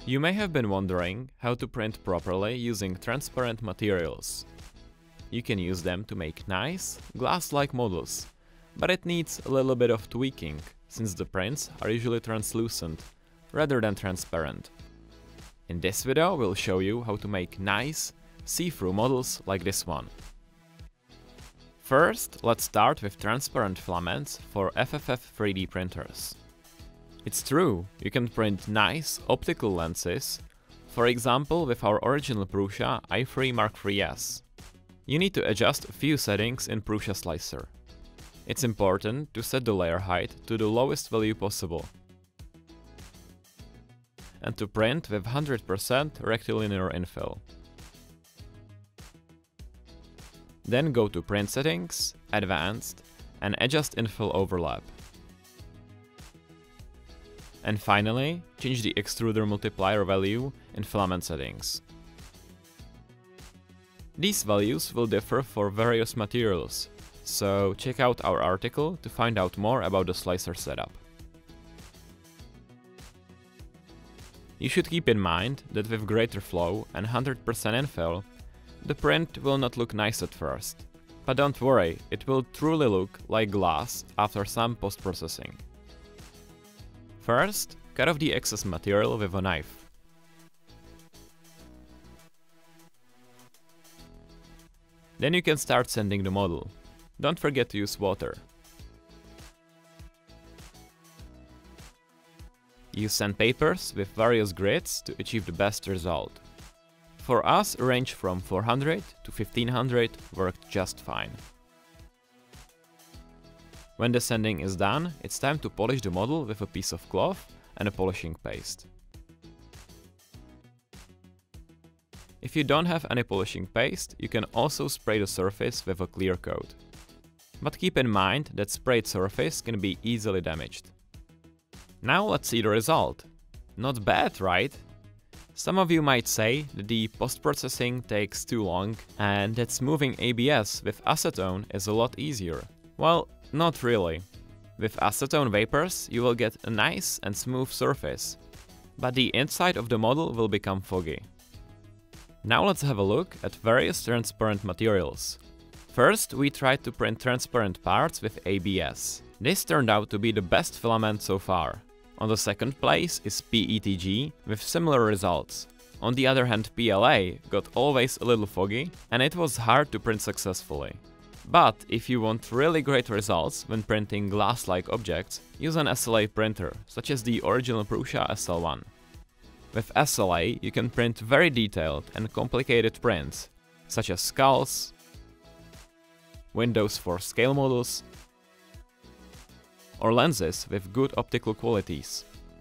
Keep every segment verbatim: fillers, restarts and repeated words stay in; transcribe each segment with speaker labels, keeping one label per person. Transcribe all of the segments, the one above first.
Speaker 1: You may have been wondering how to print properly using transparent materials. You can use them to make nice, glass-like models, but it needs a little bit of tweaking, since the prints are usually translucent, rather than transparent. In this video we'll show you how to make nice, see-through models like this one. First, let's start with transparent filaments for F F F three D printers. It's true, you can print nice optical lenses, for example with our original Prusa i three Mark three S. You need to adjust a few settings in Prusa Slicer. It's important to set the layer height to the lowest value possible, and to print with one hundred percent rectilinear infill. Then go to Print Settings, Advanced, and adjust infill overlap. And finally, change the extruder multiplier value in filament settings. These values will differ for various materials, so check out our article to find out more about the slicer setup. You should keep in mind that with greater flow and one hundred percent infill, the print will not look nice at first. But don't worry, it will truly look like glass after some post-processing. First, cut off the excess material with a knife. Then you can start sanding the model. Don't forget to use water. Use sandpapers with various grits to achieve the best result. For us, a range from four hundred to fifteen hundred worked just fine. When the sanding is done, it's time to polish the model with a piece of cloth and a polishing paste. If you don't have any polishing paste, you can also spray the surface with a clear coat. But keep in mind that sprayed surface can be easily damaged. Now let's see the result. Not bad, right? Some of you might say that the post-processing takes too long and that smoothing A B S with acetone is a lot easier. Well, not really. With acetone vapors you will get a nice and smooth surface, but the inside of the model will become foggy. Now let's have a look at various transparent materials. First, we tried to print transparent parts with A B S. This turned out to be the best filament so far. On the second place is P E T G with similar results. On the other hand, P L A got always a little foggy and it was hard to print successfully. But if you want really great results when printing glass-like objects, use an S L A printer, such as the original Prusa S L one. With S L A you can print very detailed and complicated prints, such as skulls, windows for scale models, or lenses with good optical qualities.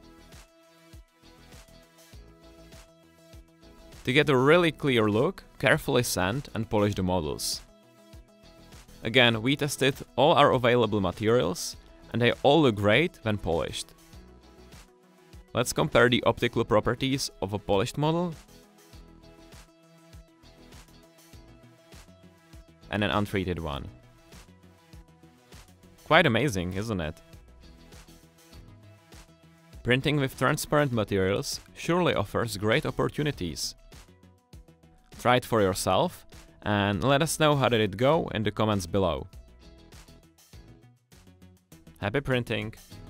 Speaker 1: To get a really clear look, carefully sand and polish the models. Again, we tested all our available materials and they all look great when polished. Let's compare the optical properties of a polished model and an untreated one. Quite amazing, isn't it? Printing with transparent materials surely offers great opportunities. Try it for yourself and let us know how did it go in the comments below. Happy printing!